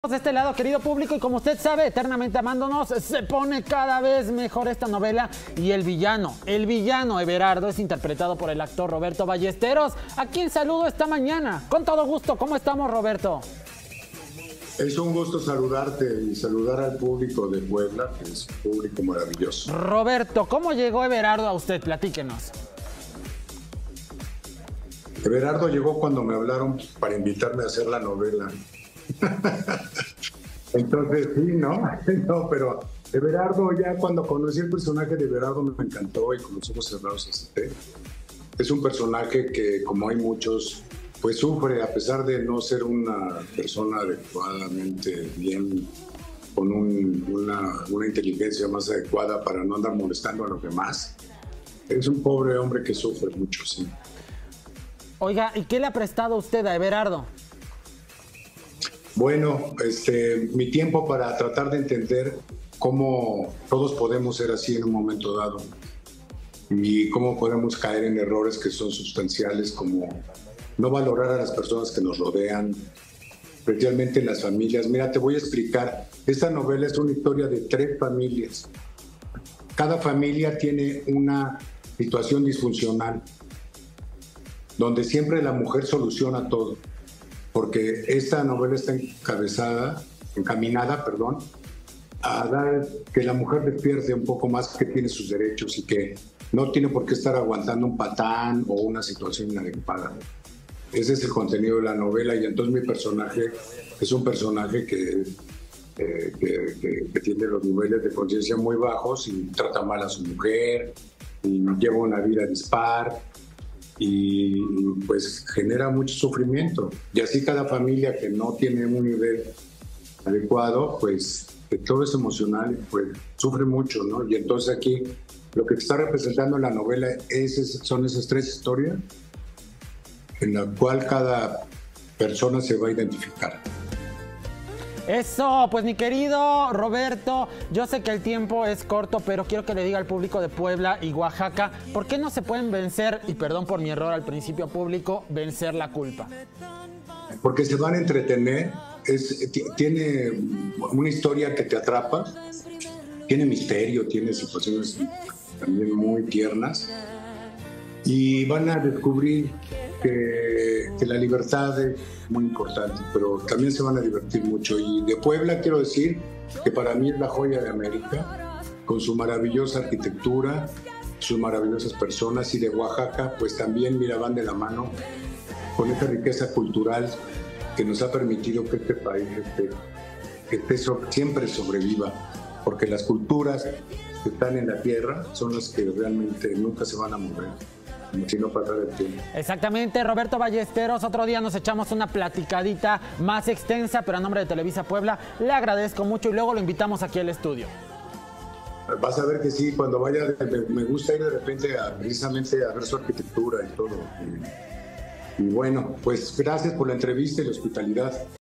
De este lado, querido público, y como usted sabe, eternamente amándonos, se pone cada vez mejor esta novela. Y el villano Everardo es interpretado por el actor Roberto Ballesteros, a quien saludo esta mañana. Con todo gusto, ¿cómo estamos, Roberto? Es un gusto saludarte y saludar al público de Puebla, que es un público maravilloso. Roberto, ¿cómo llegó Everardo a usted? Platíquenos. Everardo llegó cuando me hablaron para invitarme a hacer la novela. Entonces, sí, ¿no? No, pero Everardo, ya cuando conocí el personaje de Everardo me encantó y con los ojos cerrados acepté. Es un personaje que, como hay muchos, pues sufre, a pesar de no ser una persona adecuadamente bien, con una inteligencia más adecuada para no andar molestando a los demás. Es un pobre hombre que sufre mucho, sí. Oiga, ¿y qué le ha prestado usted a Everardo? Bueno, mi tiempo para tratar de entender cómo todos podemos ser así en un momento dado y cómo podemos caer en errores que son sustanciales, como no valorar a las personas que nos rodean, especialmente en las familias. Mira, te voy a explicar. Esta novela es una historia de 3 familias. Cada familia tiene una situación disfuncional, donde siempre la mujer soluciona todo. Porque esta novela está encaminada, a dar que la mujer despierte un poco más, que tiene sus derechos y que no tiene por qué estar aguantando un patán o una situación inadecuada. Ese es el contenido de la novela, y entonces mi personaje es un personaje que tiene los niveles de conciencia muy bajos y trata mal a su mujer y lleva una vida dispar. Y pues genera mucho sufrimiento. Y así cada familia que no tiene un nivel adecuado, pues de todo es emocional, pues sufre mucho, ¿no? Y entonces aquí lo que te está representando en la novela son esas 3 historias en la cual cada persona se va a identificar. Eso, pues mi querido Roberto, yo sé que el tiempo es corto, pero quiero que le diga al público de Puebla y Oaxaca, ¿por qué no se pueden vencer, y perdón por mi error al principio público, vencer la culpa? Porque se van a entretener, tiene una historia que te atrapa, tiene misterio, tiene situaciones también muy tiernas, y van a descubrir que la libertad es muy importante, pero también se van a divertir mucho. Y de Puebla quiero decir que para mí es la joya de América, con su maravillosa arquitectura, sus maravillosas personas, y de Oaxaca pues también, mira, van de la mano con esa riqueza cultural que nos ha permitido que este país siempre sobreviva, porque las culturas que están en la tierra son las que realmente nunca se van a mover, como si no pasara el tiempo. Exactamente, Roberto Ballesteros, otro día nos echamos una platicadita más extensa, pero a nombre de Televisa Puebla le agradezco mucho y luego lo invitamos aquí al estudio. Vas a ver que sí, cuando vaya, me gusta ir de repente precisamente a ver su arquitectura y todo. Y bueno, pues gracias por la entrevista y la hospitalidad.